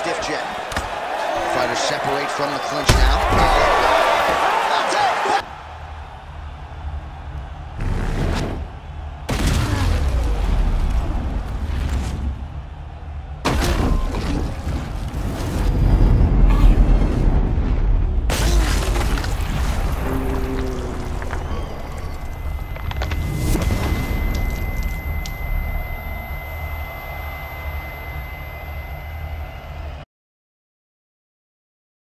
stiff jab. Fighters separate from the clinch now. That's it!